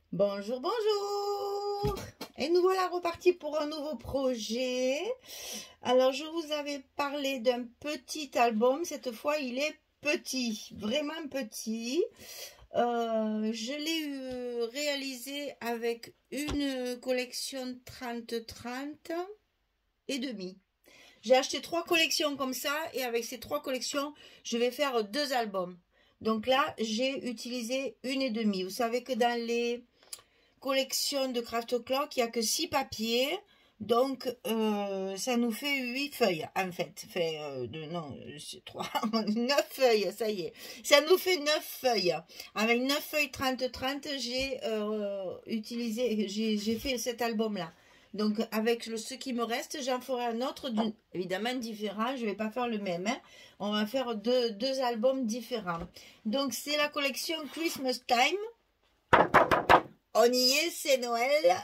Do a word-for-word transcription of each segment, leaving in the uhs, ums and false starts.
Bonjour, bonjour. Et nous voilà repartis pour un nouveau projet. Alors, je vous avais parlé d'un petit album. Cette fois, il est petit, vraiment petit. Euh, je l'ai réalisé avec une collection trente trente et demi. J'ai acheté trois collections comme ça et avec ces trois collections, je vais faire deux albums. Donc là, j'ai utilisé une et demie. Vous savez que dans les collection de Craft Clock, il n'y a que six papiers, donc euh, ça nous fait huit feuilles en fait. Fait, euh, de, non, c'est trois, neuf feuilles, ça y est. Ça nous fait neuf feuilles. Avec neuf feuilles trente trente, j'ai euh, utilisé, j'ai fait cet album-là. Donc avec le, ce qui me reste, j'en ferai un autre, évidemment différent, je ne vais pas faire le même. Hein. On va faire deux, deux albums différents. Donc c'est la collection Christmas Time. On y est, c'est Noël.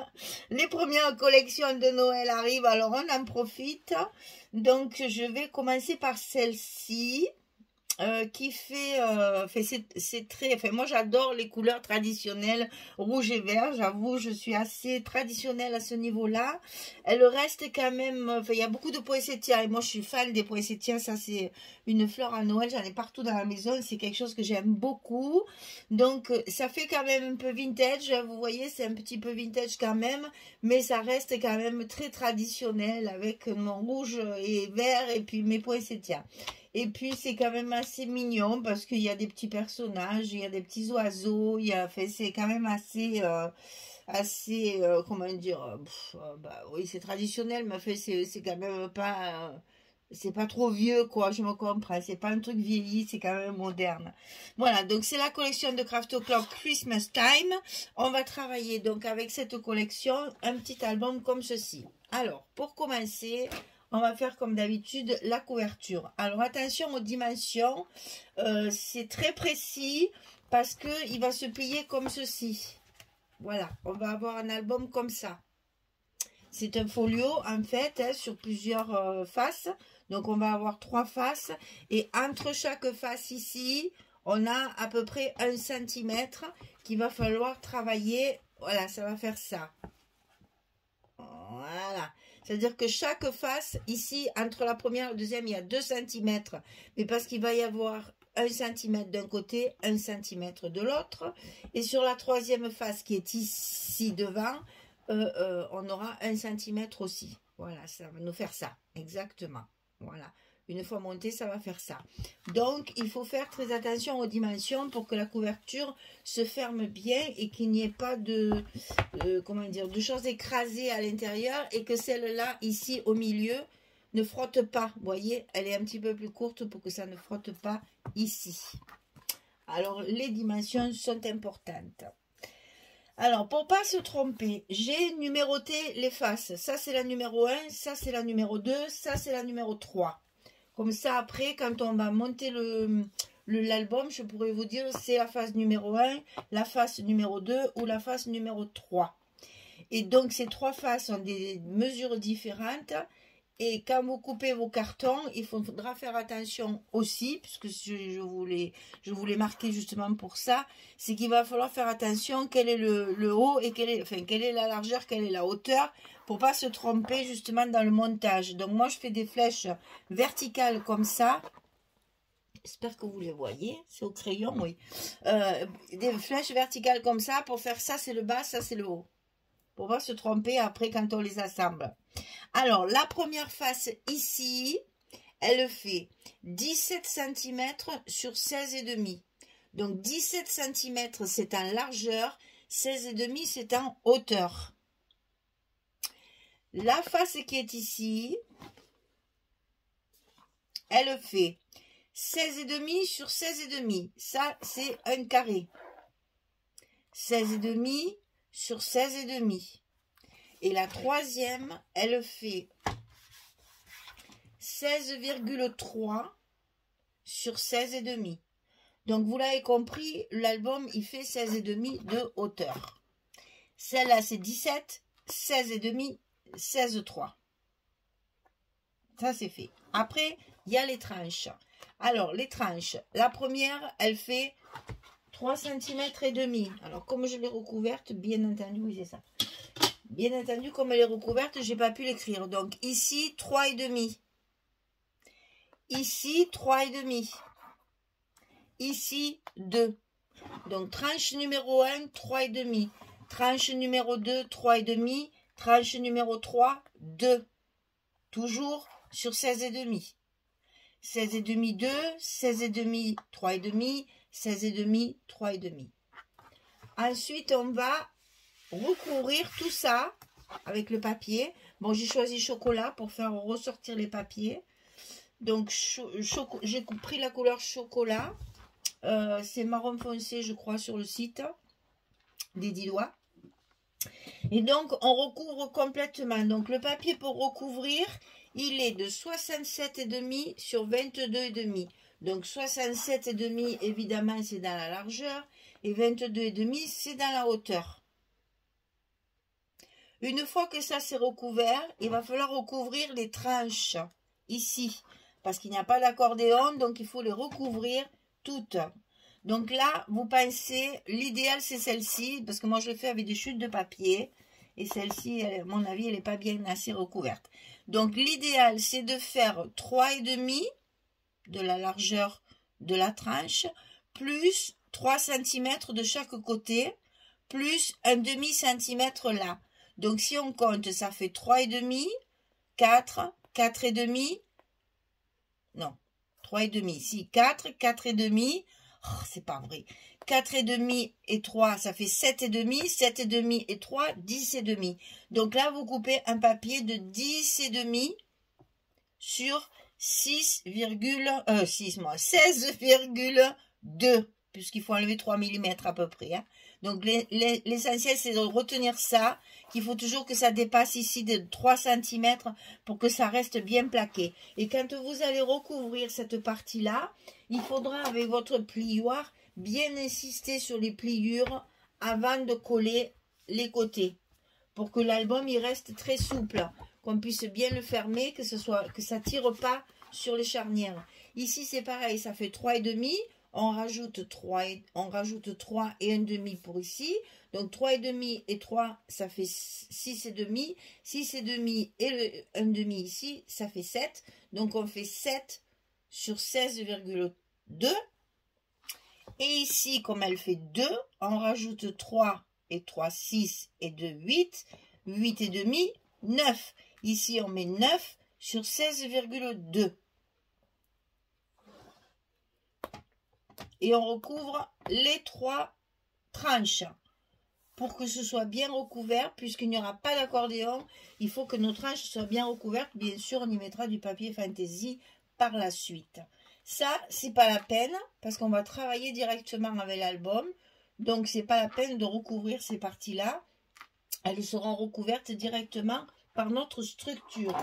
Les premières collections de Noël arrivent, alors on en profite. Donc, je vais commencer par celle-ci. Euh, qui fait, euh, fait c'est très, enfin, moi j'adore les couleurs traditionnelles rouge et vert, j'avoue je suis assez traditionnelle à ce niveau là. Elle reste quand même, enfin, il y a beaucoup de poinsettias et moi je suis fan des poinsettias, ça c'est une fleur à Noël, j'en ai partout dans la maison, c'est quelque chose que j'aime beaucoup, donc ça fait quand même un peu vintage, vous voyez c'est un petit peu vintage quand même, mais ça reste quand même très traditionnel avec mon rouge et vert et puis mes poinsettias. Et puis, c'est quand même assez mignon parce qu'il y a des petits personnages, il y a des petits oiseaux, il y a, fait, c'est quand même assez, euh, assez, euh, comment dire, pff, euh, bah oui, c'est traditionnel, mais fait, c'est quand même pas, euh, c'est pas trop vieux, quoi, je me comprends, c'est pas un truc vieilli, c'est quand même moderne. Voilà, donc c'est la collection de Craft Clock Christmas Time. On va travailler donc avec cette collection un petit album comme ceci. Alors, pour commencer, on va faire comme d'habitude la couverture. Alors attention aux dimensions, euh, c'est très précis parce qu'il va se plier comme ceci. Voilà, on va avoir un album comme ça. C'est un folio en fait hein, sur plusieurs euh, faces. Donc on va avoir trois faces et entre chaque face ici, on a à peu près un centimètre qu'il va falloir travailler. Voilà, ça va faire ça. Voilà. C'est-à-dire que chaque face, ici, entre la première et la deuxième, il y a deux centimètres. Mais parce qu'il va y avoir un centimètre d'un côté, un centimètre de l'autre. Et sur la troisième face qui est ici devant, euh, euh, on aura un centimètre aussi. Voilà, ça va nous faire ça. Exactement. Voilà. Une fois monté, ça va faire ça. Donc, il faut faire très attention aux dimensions pour que la couverture se ferme bien et qu'il n'y ait pas de, euh, comment dire, de choses écrasées à l'intérieur et que celle-là, ici, au milieu, ne frotte pas. Vous voyez, elle est un petit peu plus courte pour que ça ne frotte pas ici. Alors, les dimensions sont importantes. Alors, pour ne pas se tromper, j'ai numéroté les faces. Ça, c'est la numéro un, ça, c'est la numéro deux, ça, c'est la numéro trois. Comme ça, après, quand on va monter le l'album, je pourrais vous dire c'est la face numéro un, la face numéro deux ou la face numéro trois. Et donc, ces trois faces ont des mesures différentes. Et quand vous coupez vos cartons, il faudra faire attention aussi, puisque je, je voulais je voulais marquer justement pour ça, c'est qu'il va falloir faire attention quel est le, le haut et quelle est, enfin, quelle est la largeur, quelle est la hauteur, pour pas se tromper justement dans le montage. Donc moi je fais des flèches verticales comme ça. J'espère que vous les voyez, c'est au crayon, oui. Euh, des flèches verticales comme ça, pour faire ça c'est le bas, ça c'est le haut. Pour pas se tromper après quand on les assemble. Alors, la première face ici, elle fait dix-sept centimètres sur seize et demi. Donc, dix-sept centimètres, c'est en largeur, seize et demi, c'est en hauteur. La face qui est ici, elle fait seize et demi sur seize et demi. Ça, c'est un carré. seize et demi sur seize et demi. Et la troisième, elle fait seize virgule trois sur seize et demi. Donc, vous l'avez compris, l'album, il fait seize et demi de hauteur. Celle-là, c'est dix-sept, seize et demi, seize virgule trois. Ça, c'est fait. Après, il y a les tranches. Alors, les tranches. La première, elle fait trois centimètres et demi. Alors, comme je l'ai recouverte, bien entendu, oui, c'est ça. Bien entendu, comme elle est recouverte, j'ai pas pu l'écrire. Donc, ici, trois et demi. Ici, trois et demi. Ici, deux. Donc, tranche numéro un, trois et demi. Tranche numéro deux, trois et demi. Tranche numéro trois, deux. Toujours sur seize et demi. seize et demi, deux. seize et demi, trois et demi. seize et demi, trois et demi. Ensuite, on va recouvrir tout ça avec le papier. Bon, j'ai choisi chocolat pour faire ressortir les papiers. Donc, j'ai pris la couleur chocolat. Euh, c'est marron foncé, je crois, sur le site des dix doigts. Et donc, on recouvre complètement. Donc, le papier pour recouvrir, il est de soixante-sept et demi sur vingt-deux et demi. Donc, soixante-sept et demi, évidemment, c'est dans la largeur. Et vingt-deux et demi, c'est dans la hauteur. Une fois que ça c'est recouvert, il va falloir recouvrir les tranches ici. Parce qu'il n'y a pas d'accordéon, donc il faut les recouvrir toutes. Donc là, vous pensez, l'idéal c'est celle-ci, parce que moi je l'ai fait avec des chutes de papier. Et celle-ci, à mon avis, elle n'est pas bien assez recouverte. Donc l'idéal c'est de faire trois et demi de la largeur de la tranche, plus trois centimètres de chaque côté, plus un demi centimètre là. Donc, si on compte, ça fait trois et demi, quatre, quatre et demi, non, trois et demi, si, quatre, quatre et demi, oh, c'est pas vrai, quatre et demi et trois, ça fait sept et demi, sept et demi et trois, dix et demi. Donc là, vous coupez un papier de dix et demi sur six virgule seize virgule deux, puisqu'il faut enlever trois millimètres à peu près, hein. Donc, l'essentiel, c'est de retenir ça, qu'il faut toujours que ça dépasse ici de trois centimètres pour que ça reste bien plaqué. Et quand vous allez recouvrir cette partie-là, il faudra, avec votre plioir, bien insister sur les pliures avant de coller les côtés. Pour que l'album, il reste très souple, qu'on puisse bien le fermer, que ce soit, que ça ne tire pas sur les charnières. Ici, c'est pareil, ça fait trois et demi. On rajoute trois et, on rajoute trois et un demi pour ici. Donc trois et demi et trois, ça fait six et demi. six et demi et le un demi ici, ça fait sept. Donc on fait sept sur seize virgule deux. Et ici, comme elle fait deux, on rajoute trois et trois, six et deux, huit. huit et demi, neuf. Ici, on met neuf sur seize virgule deux. Et on recouvre les trois tranches pour que ce soit bien recouvert, puisqu'il n'y aura pas d'accordéon. Il faut que nos tranches soient bien recouvertes. Bien sûr, on y mettra du papier fantaisie par la suite. Ça, c'est pas la peine, parce qu'on va travailler directement avec l'album. Donc, c'est pas la peine de recouvrir ces parties-là. Elles seront recouvertes directement par notre structure.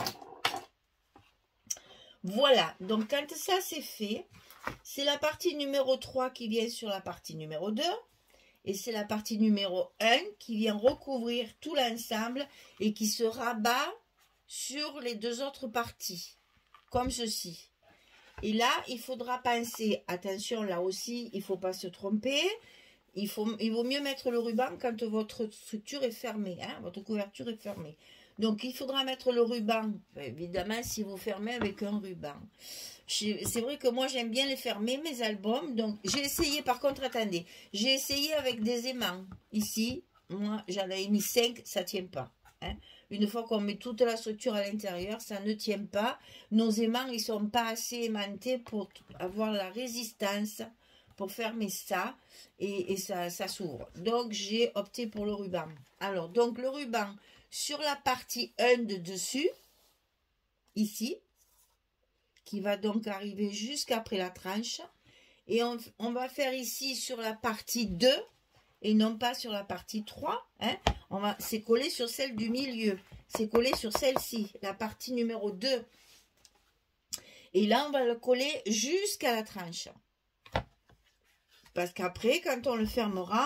Voilà, donc quand ça c'est fait, c'est la partie numéro trois qui vient sur la partie numéro deux. Et c'est la partie numéro un qui vient recouvrir tout l'ensemble et qui se rabat sur les deux autres parties, comme ceci. Et là, il faudra penser, attention là aussi, il ne faut pas se tromper. Il, faut, il vaut mieux mettre le ruban quand votre structure est fermée, hein, votre couverture est fermée. Donc, il faudra mettre le ruban, évidemment, si vous fermez avec un ruban. C'est vrai que moi, j'aime bien les fermer, mes albums. Donc, j'ai essayé, par contre, attendez, j'ai essayé avec des aimants. Ici, moi, j'en avais mis cinq, ça ne tient pas. Hein. Une fois qu'on met toute la structure à l'intérieur, ça ne tient pas. Nos aimants, ils ne sont pas assez aimantés pour avoir la résistance, pour fermer ça, et, et ça, ça s'ouvre. Donc, j'ai opté pour le ruban. Alors, donc, le ruban... Sur la partie un de dessus, ici, qui va donc arriver jusqu'après la tranche. Et on, on va faire ici sur la partie deux, et non pas sur la partie trois. Hein. On va, c'est collé sur celle du milieu. C'est collé sur celle-ci, la partie numéro deux. Et là, on va le coller jusqu'à la tranche. Parce qu'après, quand on le fermera...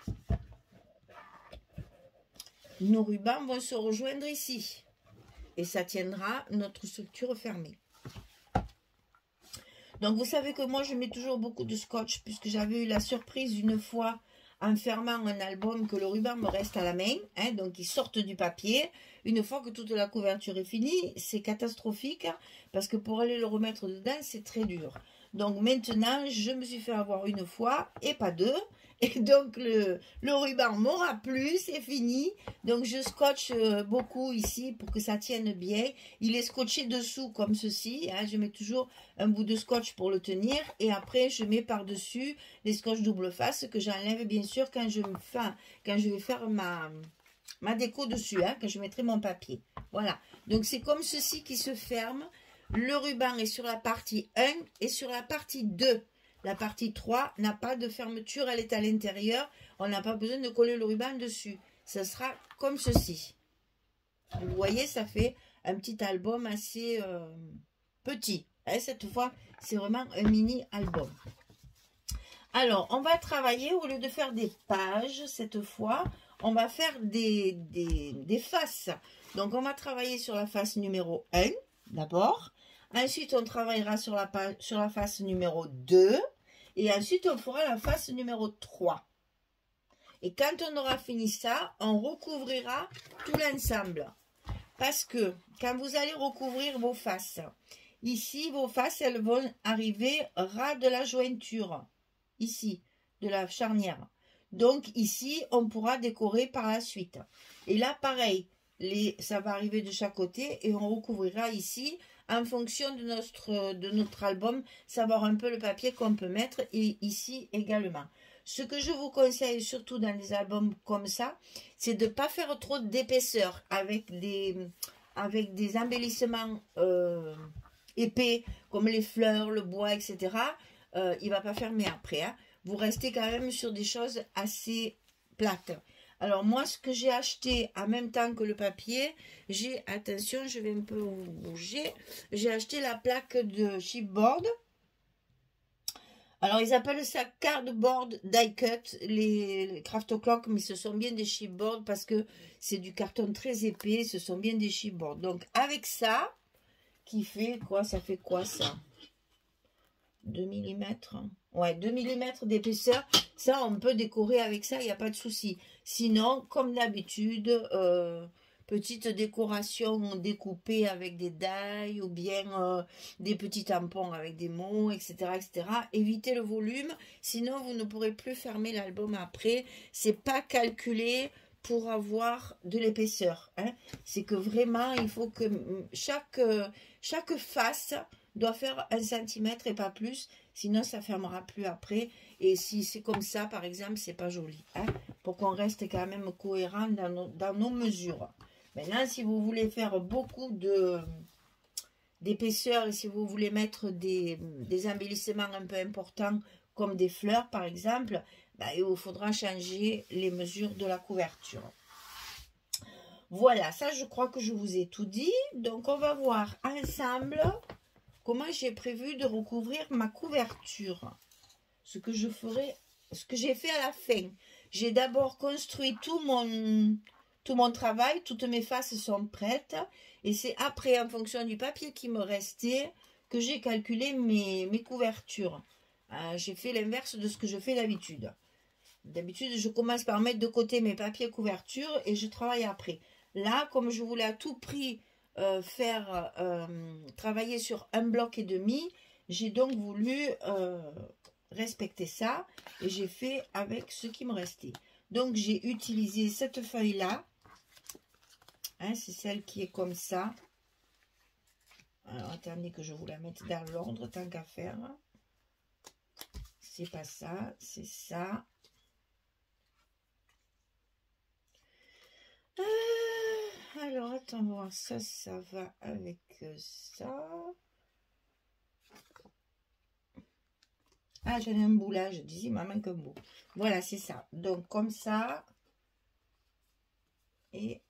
nos rubans vont se rejoindre ici. Et ça tiendra notre structure fermée. Donc vous savez que moi je mets toujours beaucoup de scotch, puisque j'avais eu la surprise une fois en fermant un album que le ruban me reste à la main, hein, donc il sortent du papier. Une fois que toute la couverture est finie, c'est catastrophique, parce que pour aller le remettre dedans, c'est très dur. Donc maintenant, je me suis fait avoir une fois, et pas deux, et donc le, le ruban m'aura plu, c'est fini. Donc je scotche beaucoup ici pour que ça tienne bien. Il est scotché dessous comme ceci, hein, je mets toujours un bout de scotch pour le tenir, et après je mets par-dessus les scotch double face que j'enlève bien sûr quand je, me fais, quand je vais faire ma, ma déco dessus, hein, quand je mettrai mon papier. Voilà, donc c'est comme ceci qui se ferme. Le ruban est sur la partie un et sur la partie deux. La partie trois n'a pas de fermeture, elle est à l'intérieur. On n'a pas besoin de coller le ruban dessus. Ça sera comme ceci. Vous voyez, ça fait un petit album assez euh, petit. Hein, cette fois, c'est vraiment un mini album. Alors, on va travailler, au lieu de faire des pages, cette fois, on va faire des, des, des faces. Donc, on va travailler sur la face numéro un, d'abord. Ensuite, on travaillera sur la, page, sur la face numéro deux. Et ensuite, on fera la face numéro trois. Et quand on aura fini ça, on recouvrira tout l'ensemble. Parce que quand vous allez recouvrir vos faces, ici, vos faces, elles vont arriver ras de la jointure. Ici, de la charnière. Donc, ici, on pourra décorer par la suite. Et là, pareil, les, ça va arriver de chaque côté et on recouvrira ici en fonction de notre, de notre album, savoir un peu le papier qu'on peut mettre, et ici également. Ce que je vous conseille, surtout dans des albums comme ça, c'est de ne pas faire trop d'épaisseur avec des, avec des embellissements euh, épais, comme les fleurs, le bois, et cetera. Euh, il ne va pas fermer après. Hein. Vous restez quand même sur des choses assez plates. Alors moi, ce que j'ai acheté en même temps que le papier, j'ai, attention, je vais un peu bouger, j'ai acheté la plaque de chipboard. Alors ils appellent ça cardboard die cut, les, les craft clock, mais ce sont bien des chipboard parce que c'est du carton très épais, ce sont bien des chipboard. Donc avec ça, qui fait quoi, ça fait quoi ça? deux millimètres. Ouais, deux millimètres d'épaisseur. Ça, on peut décorer avec ça, il n'y a pas de souci. Sinon, comme d'habitude, euh, petite décoration découpée avec des die ou bien euh, des petits tampons avec des mots, et cetera, et cetera. Évitez le volume, sinon vous ne pourrez plus fermer l'album après. C'est pas calculé pour avoir de l'épaisseur. Hein. C'est que vraiment, il faut que chaque, chaque face doit faire un centimètre et pas plus, sinon ça fermera plus après. Et si c'est comme ça, par exemple, c'est pas joli. Hein, pour qu'on reste quand même cohérent dans nos, dans nos mesures. Maintenant, si vous voulez faire beaucoup de d'épaisseur et si vous voulez mettre des, des embellissements un peu importants, comme des fleurs par exemple, ben, il vous faudra changer les mesures de la couverture. Voilà, ça je crois que je vous ai tout dit. Donc on va voir ensemble comment j'ai prévu de recouvrir ma couverture. Ce que je ferai, ce que j'ai fait à la fin. J'ai d'abord construit tout mon, tout mon travail, toutes mes faces sont prêtes. Et c'est après, en fonction du papier qui me restait, que j'ai calculé mes, mes couvertures. Euh, j'ai fait l'inverse de ce que je fais d'habitude. D'habitude, je commence par mettre de côté mes papiers couvertures et je travaille après. Là, comme je voulais à tout prix euh, faire euh, travailler sur un bloc et demi, j'ai donc voulu euh, respecter ça et j'ai fait avec ce qui me restait. Donc, j'ai utilisé cette feuille-là. Hein, c'est celle qui est comme ça. Alors, attendez que je vous la mette dans l'ordre, tant qu'à faire. C'est pas ça, c'est ça. Ah, alors, attends voir, ça, ça va avec ça. Ah, j'en ai un bout là, je disais, ma main qu'un bout. Voilà, c'est ça. Donc, comme ça. Et...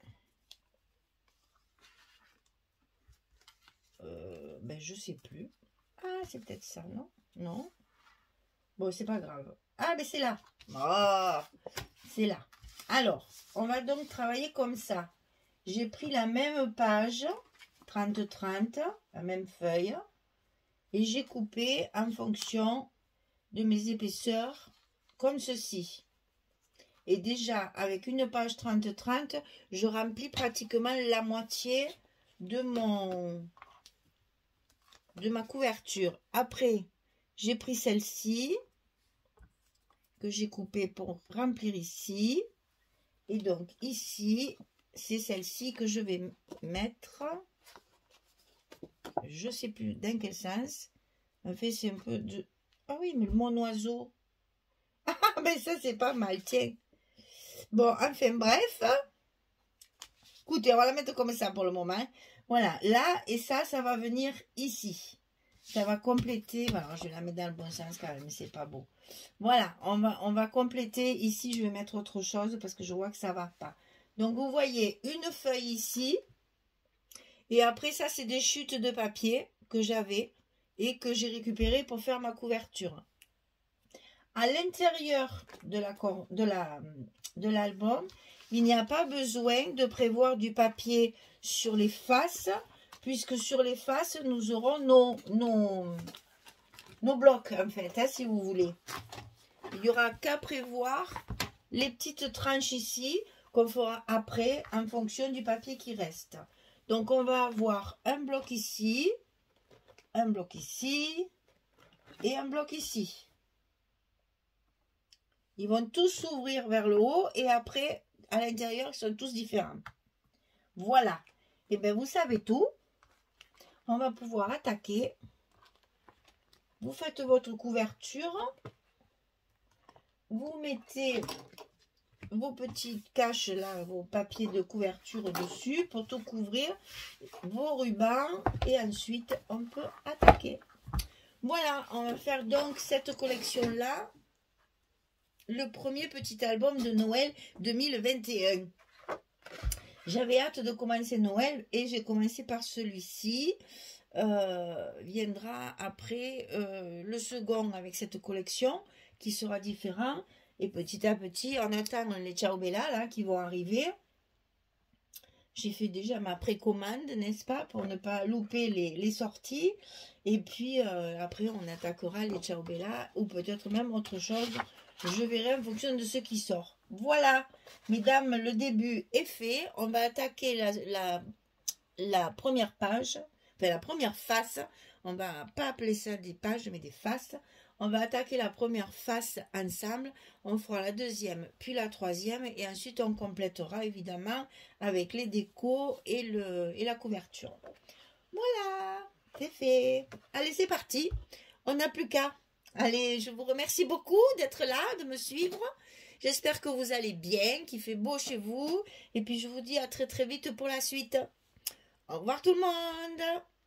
Euh, ben, je sais plus. Ah, c'est peut-être ça, non? Non. Bon, c'est pas grave. Ah, mais c'est là. Oh, c'est là. Alors, on va donc travailler comme ça. J'ai pris la même page, trente trente, la même feuille. Et j'ai coupé en fonction de mes épaisseurs, comme ceci. Et déjà, avec une page trente trente, je remplis pratiquement la moitié de mon de ma couverture. Après, j'ai pris celle-ci, que j'ai coupée pour remplir ici. Et donc, ici, c'est celle-ci que je vais mettre. Je ne sais plus dans quel sens. En fait, c'est un peu de... Ah oui, mais mon oiseau. Ah, mais ça, c'est pas mal, tiens. Bon, enfin, bref. Écoutez, on va la mettre comme ça pour le moment. Voilà, là, et ça, ça va venir ici. Ça va compléter. Alors, je vais la mettre dans le bon sens quand même, mais c'est pas beau. Voilà, on va, on va compléter. Ici, je vais mettre autre chose parce que je vois que ça va pas. Donc, vous voyez une feuille ici. Et après, ça, c'est des chutes de papier que j'avais et que j'ai récupéré pour faire ma couverture. À l'intérieur de la, de la, de l'album, il n'y a pas besoin de prévoir du papier sur les faces, puisque sur les faces, nous aurons nos, nos, nos blocs, en fait, hein, si vous voulez. Il n'y aura qu'à prévoir les petites tranches ici, qu'on fera après, en fonction du papier qui reste. Donc, on va avoir un bloc ici, un bloc ici, et un bloc ici. Ils vont tous s'ouvrir vers le haut, et après, à l'intérieur, ils sont tous différents. Voilà. Et bien, vous savez tout. On va pouvoir attaquer. Vous faites votre couverture. Vous mettez vos petites caches là, vos papiers de couverture dessus pour tout couvrir. Vos rubans. Et ensuite, on peut attaquer. Voilà, on va faire donc cette collection-là. Le premier petit album de Noël deux mille vingt et un. J'avais hâte de commencer Noël et j'ai commencé par celui-ci. Euh, viendra après euh, le second avec cette collection qui sera différent. Et petit à petit, on attend les Ciao Bella là, qui vont arriver. J'ai fait déjà ma précommande, n'est-ce pas, pour ne pas louper les, les sorties. Et puis euh, après, on attaquera les Ciao Bella ou peut-être même autre chose. Je verrai en fonction de ce qui sort. Voilà, mesdames, le début est fait. On va attaquer la, la, la première page, enfin la première face. On va pas appeler ça des pages, mais des faces. On va attaquer la première face ensemble. On fera la deuxième, puis la troisième. Et ensuite, on complétera évidemment avec les décos et, le, et la couverture. Voilà, c'est fait. Allez, c'est parti. On n'a plus qu'à. Allez, je vous remercie beaucoup d'être là, de me suivre. J'espère que vous allez bien, qu'il fait beau chez vous. Et puis, je vous dis à très très vite pour la suite. Au revoir tout le monde.